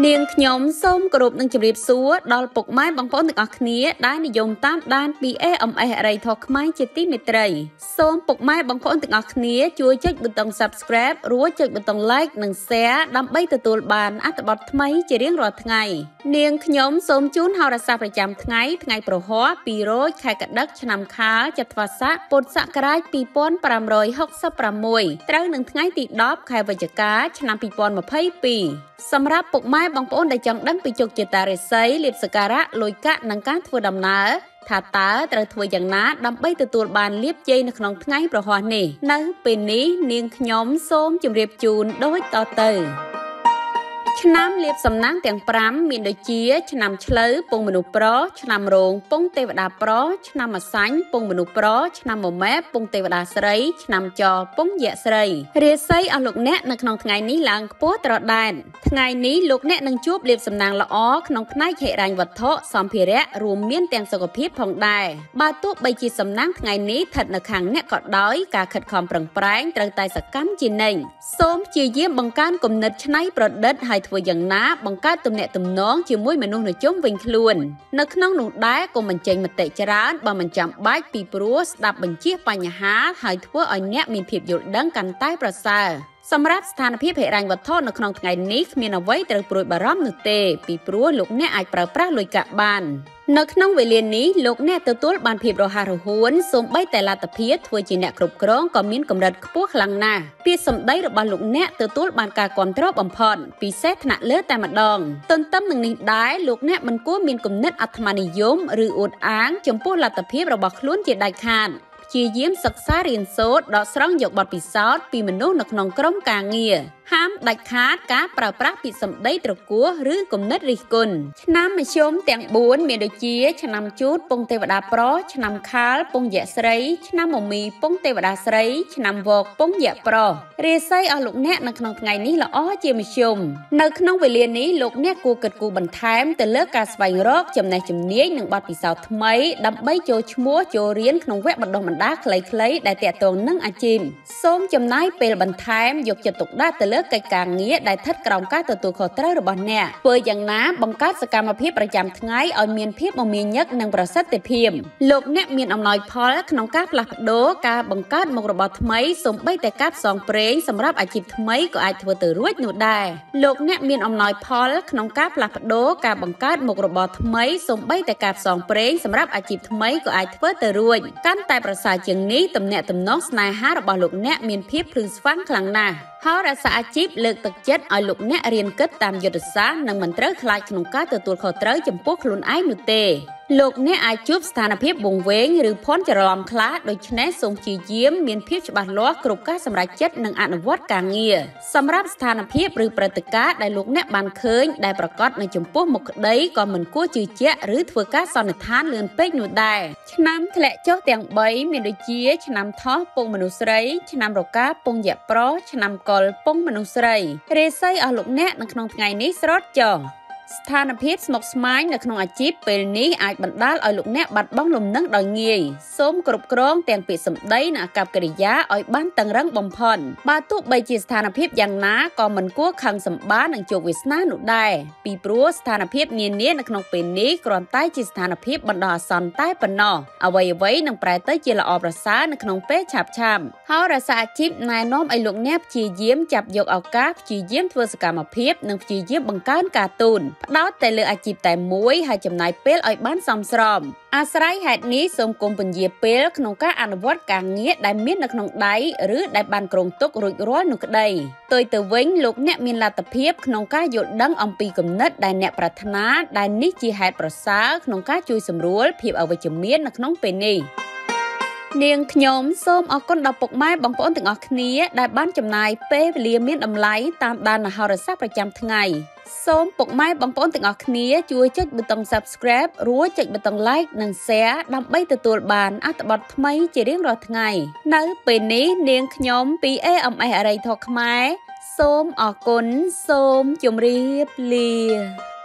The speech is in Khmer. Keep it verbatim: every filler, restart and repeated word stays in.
នាងខ្ញុំសូមគោរពនឹងជម្រាបសួរដល់ពុកម៉ែបងប្អូនទាំងអស់គ្នាដែលនិយមតាមដានពី เอ เอ็ม เอส អរិយធម៌ខ្មែរជាទីមេត្រីសូមពុកម៉ែបងប្អូនទាំងអស់គ្នាជួយចុចប៊ូតុង Subscribe រួចចុចប៊ូតុង Like និង Share ដើម្បីទទួលបានអត្ថបទថ្មីជារៀងរាល់ថ្ងៃនាងខ្ញុំសូមជូនហោរាសាស្ត្រប្រចាំថ្ងៃថ្ងៃប្រហ័សពីរោចខែកដិកឆ្នាំខាលចត្វាស័កពុទ្ធសករាជពីរពាន់ប្រាំរយហកសិបប្រាំមួយត្រូវនឹងថ្ងៃទីដប់ខែវិច្ឆិកាឆ្នាំពីរពាន់ម្ភៃពីរសម្រាប់ពុកម៉ែបងប្អូនដែលចង់ដឹងពីជោគជតារាសីលាភសក្ការៈលុយកាក់និងការធ្វើដំណើរថាតើត្រូវធ្វើយ៉ាងណាដើម្បីទទួលបានលាភជ័យនៅក្នុងថ្ងៃប្រហ័សនេះនៅពេលនេះនាងខ្ញុំសូមជម្រាបជូនដូចតទៅឆ្នាំលាភសំណាងទាំងប្រាំមានដូចជាឆ្នាំឆ្លូវពងមនុស្សប្រុសឆ្នាំរោងពងទេវតាប្រុសឆ្នាំអសាញ់ពងមនុស្សប្រុសឆ្នាំមមែពងទេវតាស្រីឆ្នាំចពងយក្សស្រីរាសីអស់លោកអ្នកនៅក្នុងថ្ងៃនេះឡើងខ្ពស់ត្រដែតថ្ងៃនេះលោកអ្នកនឹងជួបលាភសំណាងល្អក្នុងផ្នែកហិរញ្ញវត្ថុសម្ភារៈរួមមានទាំងសុខភាពផងដែរបើទោះបីជាសំណាងថ្ងៃនេះស្ថិតនៅខាងអ្នកក៏ដោយការខិតខំប្រឹងប្រែងត្រូវតែសកម្មជានិច្ចសូមព្យាយាមបង្កើនគំនិតច្នៃប្រឌិតហើយធ្វើយ៉ាងណាបង្កើតទំនាក់ទំនងជាមួយមនុស្សនៅជុំវិញខ្លួននៅក្នុងនោះដែរកុំបញ្ចេញមតិច្រើនបើមិនចាំបាច់ពីព្រោះស្ដាប់បញ្ជាបញ្ហាហើយធ្វើឲ្យអ្នកមានភាពយល់ដឹងកាន់តែប្រសើរសម្រាប់ស្ថានភាពហិរញ្ញវត្ថុនៅក្នុងថ្ងៃនេះគ្មានអ្វីត្រូវព្រួយបារម្ភនោះទេពីព្រោះលោកអ្នកអាចប្រើប្រាស់លុយកាក់បាននៅក្នុងវេលានេះលោកអ្នកទទួលបានភាពរហ័សរហួនសូម្បីតែលទ្ធភាពធ្វើជាអ្នកគ្រប់គ្រងក៏មានកម្រិតខ្ពស់ខ្លាំងណាស់ពាក្យសម្ដីរបស់លោកអ្នកទទួលបានការគាំទ្របំផុតពិសេសថ្នាក់លើតែម្ដងទន្ទឹមនឹងនេះដែរលោកអ្នកមិនគួរមានគំនិតអាត្មានិយមឬអួតអាងចំពោះលទ្ធភាពរបស់ខ្លួនជាដាច់ខាតព្យាយាមសិក្សារៀនសូត្រដកស្រង់យកបទពិសោធន៍ពីមនុស្សនៅក្នុងក្រុមការងារហាមដាច់ខាតការប្រើប្រាស់ពាក្យសម្ដីត្រគោះឬគំនិតរិះគន់ឆ្នាំមធ្យមទាំងបួនមានដូចជាឆ្នាំជូតពងទេវតាប្រុសឆ្នាំខាលពងយក្សស្រីឆ្នាំមមីពងទេវតាស្រីឆ្នាំវកពងយក្សប្រុសរាសីអស់លោកអ្នកនៅក្នុងថ្ងៃនេះល្អជាមធ្យមនៅក្នុងវេលានេះលោកអ្នកគួរគិតគូរបន្ថែមទៅលើការស្វែងរកចំណេះជំនាញនិងបទពិសោធន៍ថ្មីដើម្បីចូលឈ្មោះចូលរៀនក្នុងវគ្គបណ្ដុះបណ្ដាលខ្លីៗដែលទាក់ទងនឹងអាជីពសូមចំណាយពេលបន្ថែមយកចិត្តទុកដាក់ទៅលើកិច្ចការងារដែលស្ថិតក្រោមការទទួលខុសត្រូវរបស់អ្នកធ្វើយ៉ាងណាបង្កើតសកម្មភាពប្រចាំថ្ងៃឲ្យមានភាពមមាញឹកនិងប្រសិទ្ធភាពលោកអ្នកមានអំណោយផលក្នុងការផ្លាស់ប្ដូរការបង្កើតមុខរបរថ្មីសូម្បីតែការផ្សងព្រេងសម្រាប់អាជីពថ្មីក៏អាចធ្វើទៅរួចនោះដែរលោកអ្នកមានអំណោយផលក្នុងការផ្លាស់ប្ដូរការបង្កើតមុខរបរថ្មីសូម្បីតែការផ្សងព្រេងសម្រាប់អាជីពថ្មីក៏អាចធ្វើទៅរួចកាន់តែប្រសើរជាងនេះទំនាក់ទំនងស្នេហារបស់លោកអ្នកមានភាពភ្លឺស្វាងខ្លាំងណាស់ហោរាសាស្ត្រអាជីពលើកទឹកចិត្តឲ្យលោកអ្នករៀនគិតតាមយុទ្ធសាស្ត្រនិងមិនត្រូវខ្លាចក្នុងការទទួលខុសត្រូវចំពោះខ្លួនឯងនោះទេលោកអ្នកអាចជួបស្ថានភាពវង្វេងឬភ័ន្តច្រឡំខ្លះដូច្នេះសូមព្យាយាមមានភាពច្បាស់លាស់គ្រប់ការសម្រេចចិត្តនិងអនុវត្តការងារសម្រាប់ស្ថានភាពឬព្រឹត្តិការណ៍ដែលលោកអ្នកបានឃើញដែលប្រកាសនៅចំពោះមុខក្តីក៏មិនគួរជឿជាក់ឬធ្វើការសន្និដ្ឋានលឿនពេកនោះដែរឆ្នាំធ្លាក់ចុះទាំងបីមានដូចជាឆ្នាំថោះពងមនុស្សស្រីឆ្នាំរកាពងយក្សប្រុសឆ្នាំកុលពងមនុស្សស្រីរាសីអស់លោកអ្នកនៅក្នុងថ្ងៃនេះស្រត់ចុះស្ថានភាពស្មុគស្មាញនៅក្នុងអាជីពពេលនេះអាចបណ្ដាលឲ្យលោកអ្នកបាត់បង់លំនឹងដោយងាយសូមគ្រប់គ្រងទាំងពាក្យសម្ដីនិងអាកប្បកិរិយាឲ្យបានតឹងរ៉ឹងបំផុតបើទោះបីជាស្ថានភាពយ៉ាងណាក៏មិនគួរខឹងសម្បារនឹងជោគវាសនានោះដែរពីព្រោះស្ថានភាពនានានៅក្នុងពេលនេះគ្រាន់តែជាស្ថានភាពបណ្ដោះអាសន្នតែប៉ុណ្ណោះអ្វីអ្វីនឹងប្រែទៅជាល្អប្រសើរនៅក្នុងពេលឆាប់ឆាប់ហោរាសាស្ត្រអាជីពណែនាំឲ្យលោកអ្នកព្យាយាមចាប់យកឱកាសព្យាយាមធ្វើសកម្មភាពនិងព្យាយាមបង្កើនការទូនផ្ដោតតែលើអាជីពតែមួយហើយចំណាយពេលឲ្យបានសមស្របអាស្រ័យហេតុនេះសូមគុំពន្យាពេលក្នុងការអនុវត្តការងារដែលមាននៅក្នុងដៃឬដែលបានគ្រោងទុករួចរាល់នោះក្តីផ្ទុយទៅវិញលោកអ្នកមានលទ្ធភាពក្នុងការយល់ដឹងអំពីគំនិតដែលអ្នកប្រាថ្នាដែលនេះជាហេតុប្រសើរក្នុងការជួយសម្រួលភាពអវិជ្ជមាននៅក្នុងពេលនេះនាងខ្ញុំសូមអរគុណដល់ពុកម៉ែបងប្អូនទាំងអស់គ្នាដែលបានចំណាយពេលវេលាមានតម្លៃតាមដានហោរាសាស្ត្រប្រចាំថ្ងៃសូមពុកម៉ែបងប្អូនទាំងអស់គ្នាជួយចុចប៊ូតុង Subscribe រួចចុចប៊ូតុង Like និង Share ដើម្បីទទួលបានអត្ថបទថ្មីជារៀងរាល់ថ្ងៃនៅពេលនេះនាងខ្ញុំពី เอ เอ็ม เอส អរិយធម៌ខ្មែរសូមអរគុណសូមជម្រាបលា